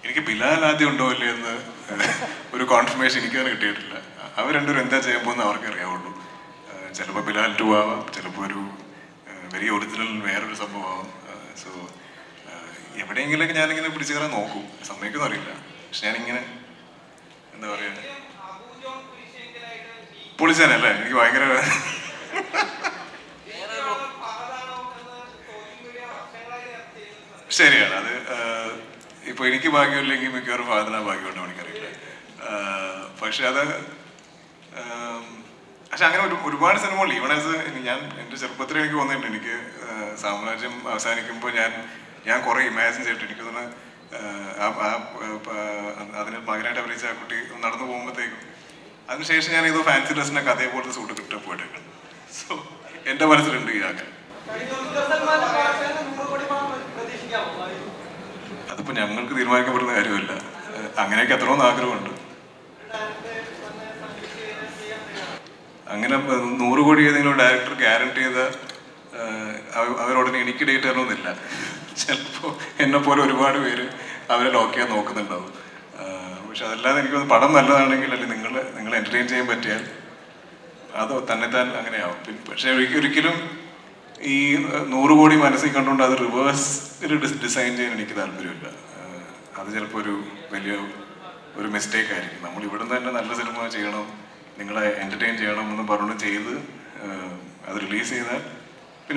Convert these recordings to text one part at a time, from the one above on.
എനിക്ക് ബിലാൽ ആദ്യം ഉണ്ടോ ഇല്ലേ എന്ന് ഒരു കോൺഫർമേഷൻ എനിക്കതിന് കിട്ടിയിട്ടില്ല. അവർ രണ്ടുപേരും എന്താ ചെയ്യാൻ പോകുന്ന അവർക്ക് അറിയാവുള്ളൂ. ചിലപ്പോൾ ബിലാൽ 2 ആവാം, ചിലപ്പോൾ ഒരു വെരി ഒറിജിനൽ വേറൊരു സംഭവമാവാം. സോ എവിടെയെങ്കിലൊക്കെ ഞാനിങ്ങനെ പിടിച്ചു കയറാൻ നോക്കും. സമ്മതിക്കുമെന്ന് അറിയില്ല, പക്ഷെ ഞാനിങ്ങനെ എന്താ പറയുക, പൊളിച്ചാനല്ലേ എനിക്ക് ഭയങ്കര ശരിയാണ്. അത് ഇപ്പൊ എനിക്ക് ഭാഗ്യമില്ലെങ്കിൽ മിക്കവാറും ഫാദറിന് ഭാഗ്യമുണ്ടോ എനിക്കറിയില്ല. പക്ഷെ അങ്ങനെ ഒരുപാട് സിനിമകൾ ഈവൺ ആസ് ഞാൻ എൻ്റെ ചെറുപ്പത്തിൽ എനിക്ക് തോന്നിയിട്ടുണ്ട്. എനിക്ക് സാമ്രാജ്യം അവസാനിക്കുമ്പോൾ ഞാൻ കുറെ ഇമാജിൻ ചെയ്തിട്ട് എനിക്ക് തോന്നുന്നു അതിന് മകനായിട്ട് അഭിനയിച്ച ആ കുട്ടി നടന്നു പോകുമ്പോഴത്തേക്കും അതിനുശേഷം ഞാൻ ഏതോ ഫാൻസി ഡ്രസ്സിനൊക്കെ അതേപോലത്തെ സൂട്ട് കിട്ടാൻ പോയിട്ടുണ്ട്. സോ എൻ്റെ മനസ്സിലുണ്ട് ഈ ആക്കാൻ. അതിപ്പോ ഞങ്ങൾക്ക് തീരുമാനിക്കപ്പെടുന്ന കാര്യമല്ല. അങ്ങനെയൊക്കെ എത്രയോന്ന് ആഗ്രഹമുണ്ട്. അങ്ങനെ 100 കോടി ഏതെങ്കിലും ഡയറക്ടർ ഗ്യാരണ്ടി ചെയ്ത അവരോടനെ എനിക്ക് ഡേറ്റ് തരണമെന്നില്ല. ചിലപ്പോൾ എന്നെ പോലെ ഒരുപാട് പേര് അവരെ ലോക്ക് ചെയ്യാൻ നോക്കുന്നുണ്ടാവും. പക്ഷെ അതല്ലാതെ എനിക്ക് പടം നല്ലതാണെങ്കിൽ അല്ലെങ്കിൽ നിങ്ങളെ എൻ്റർടൈൻ ചെയ്യാൻ പറ്റിയാൽ അത് തന്നെത്താൻ അങ്ങനെയാവും. പക്ഷെ ഒരിക്കലും ഈ 100 കോടി മനസ്സിൽ കണ്ടുകൊണ്ട് അത് റിവേഴ്സിൽ ഡിസൈൻ ചെയ്യാൻ എനിക്ക് താല്പര്യമില്ല. അത് ചിലപ്പോൾ ഒരു മിസ്റ്റേക്ക് ആയിരിക്കും. നമ്മൾ ഇവിടെ തന്നെ നല്ല സിനിമ ചെയ്യണം, നിങ്ങളെ എൻ്റർടൈൻ ചെയ്യണം എന്ന് പറഞ്ഞു ചെയ്ത് അത് റിലീസ് ചെയ്താൽ പിന്നെ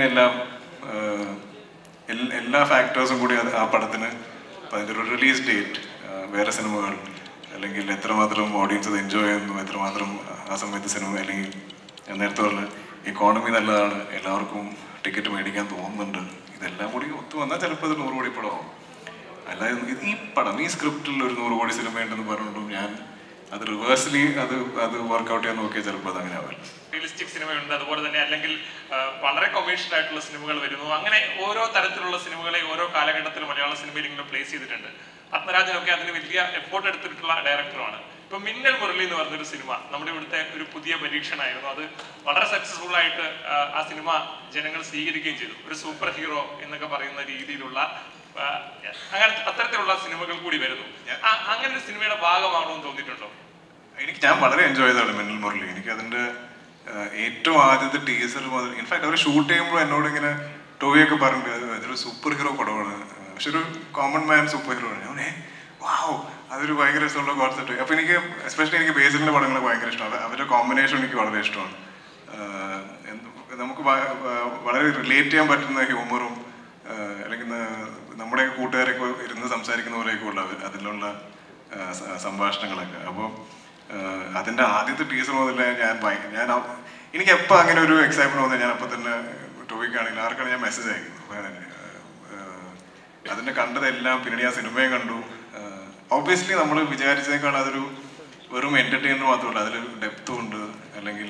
എല്ലാ ഫാക്ടേഴ്സും കൂടി ആ പടത്തിന് അതിൻ്റെ ഒരു റിലീസ് ഡേറ്റ്, വേറെ സിനിമകൾ, അല്ലെങ്കിൽ എത്രമാത്രം ഓഡിയൻസ് അത് എൻജോയ് ചെയ്യുന്നു, എത്രമാത്രം ആ സമയത്ത് സിനിമ, അല്ലെങ്കിൽ ഞാൻ നേരത്തെ പറഞ്ഞ ഇക്കോണമി നല്ലതാണ്, എല്ലാവർക്കും ടിക്കറ്റ് മേടിക്കാൻ തോന്നുന്നുണ്ട്, ഇതെല്ലാം കൂടി ഒത്തു വന്നാൽ ചിലപ്പോൾ അത് 100 കോടി പടമാവും. അല്ലാതെ ഈ പടം ഈ സ്ക്രിപ്റ്റിൽ ഒരു 100 കോടി സിനിമ ഉണ്ടെന്ന് പറഞ്ഞിട്ടും ഞാൻ അത് റിവേഴ്സ്ലി അത് വർക്ക്ഔട്ട് ചെയ്യാൻ നോക്കിയാൽ ചിലപ്പോൾ അത് അങ്ങനെ ആവില്ല. റിയലിസ്റ്റിക് സിനിമയുണ്ട്, അതുപോലെ തന്നെ അല്ലെങ്കിൽ വളരെ കൊമേഴ്ഷ്യൽ ആയിട്ടുള്ള സിനിമകൾ വരുന്നു. അങ്ങനെ ഓരോ തരത്തിലുള്ള സിനിമകളെ ഓരോ കാലഘട്ടത്തിൽ മലയാള സിനിമയിൽ ഇങ്ങനെ പ്ലേസ് ചെയ്തിട്ടുണ്ട്. പത്മരാജനൊക്കെ അതിന് വലിയ എഫോർട്ട് എടുത്തിട്ടുള്ള ഡയറക്ടറാണ്. ഇപ്പൊ മിന്നൽ മുരളി എന്ന് പറഞ്ഞൊരു സിനിമ നമ്മുടെ ഇവിടുത്തെ ഒരു പുതിയ പരീക്ഷണമായിരുന്നു. അത് വളരെ സക്സസ്ഫുൾ ആയിട്ട് ആ സിനിമ ജനങ്ങൾ സ്വീകരിക്കുകയും ചെയ്തു. ഒരു സൂപ്പർ ഹീറോ എന്നൊക്കെ പറയുന്ന രീതിയിലുള്ള അങ്ങനെ അത്തരത്തിലുള്ള സിനിമകൾ കൂടി വരുന്നു. അങ്ങനെ ഒരു സിനിമയുടെ ഭാഗമാണോ എന്ന് തോന്നിയിട്ടുണ്ടോ? ഞാൻ വളരെ എൻജോയ് ചെയ്തതാണ് മിന്നൽ മുരളി. എനിക്ക് അതിന്റെ ഏറ്റവും ആദ്യത്തെ ടീസർ മുതൽ, ഇൻഫാക്ട് അവർ ഷൂട്ട് ചെയ്യുമ്പോൾ എന്നോട് ഇങ്ങനെ ടോവിയൊക്കെ പറഞ്ഞിട്ട് അതൊരു സൂപ്പർ ഹീറോ പടമാണ്, പക്ഷെ ഒരു കോമൺ മാൻ സൂപ്പർ ഹീറോ ആണ്. ഞാൻ വാവ്, അതൊരു ഭയങ്കര രസമുള്ള കോൺസെപ്റ്റ്. അപ്പൊ എനിക്ക് എസ്പെഷ്യലി എനിക്ക് ബേസിലിന്റെ പടങ്ങൾ ഭയങ്കര ഇഷ്ടമാണ്. അവരുടെ കോമ്പിനേഷൻ എനിക്ക് വളരെ ഇഷ്ടമാണ്. നമുക്ക് വളരെ റിലേറ്റ് ചെയ്യാൻ പറ്റുന്ന ഹ്യൂമറും അല്ലെങ്കിൽ നമ്മുടെ കൂട്ടുകാരൊക്കെ ഇരുന്ന് സംസാരിക്കുന്ന പോലെയൊക്കെ ഉള്ള അതിലുള്ള സംഭാഷണങ്ങളൊക്കെ. അപ്പോൾ അതിന്റെ ആദ്യത്തെ ടീസർ മുതൽ എനിക്ക് എപ്പോൾ അങ്ങനെ ഒരു എക്സൈറ്റ്മെന്റ് വന്നാൽ ഞാൻ അപ്പം തന്നെ ടോവിക്കാണെങ്കിൽ ആർക്കാണ് ഞാൻ മെസ്സേജ് അയക്കുന്നത്. അതിന്റെ കണ്ടതെല്ലാം പിന്നീട് ഞാൻ സിനിമയും കണ്ടു. ഒബ്വിയസ്ലി നമ്മൾ വിചാരിച്ചതിനേക്കാൾ അതൊരു വെറും എന്റർടൈനർ മാത്രമല്ല, അതിലൊരു ഡെപ്തും ഉണ്ട്. അല്ലെങ്കിൽ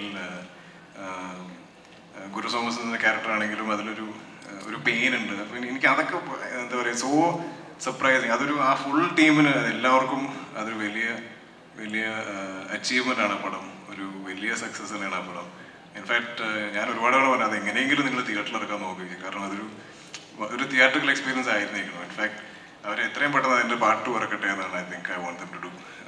ഗുരു സോമസിന്റെ ക്യാരക്ടർ ആണെങ്കിലും അതിലൊരു പെയിൻ ഉണ്ട്. അപ്പൊ എനിക്ക് അതൊക്കെ എന്താ പറയുക, സോ സർപ്രൈസിങ്. ആ ഫുൾ ടീമിന് എല്ലാവർക്കും അതൊരു വലിയ അച്ചീവ്മെന്റ് ആണ് ആ പടം. ഒരു വലിയ സക്സസ് തന്നെയാണ് ആ പടം. ഇൻഫാക്ട് ഞാൻ ഒരുപാട് പറഞ്ഞു അത് എങ്ങനെയെങ്കിലും നിങ്ങൾ തിയേറ്ററിൽ ഇറക്കാൻ നോക്കുക, കാരണം ഒരു തിയേറ്ററിക്കൽ എക്സ്പീരിയൻസ് ആയിരുന്നിരിക്കണം. ഇൻഫാക്ട് അവർ എത്രയും പെട്ടെന്ന് അതിന്റെ പാർട്ട് 2 ഇറക്കട്ടെ എന്നാണ് I think I want them to do.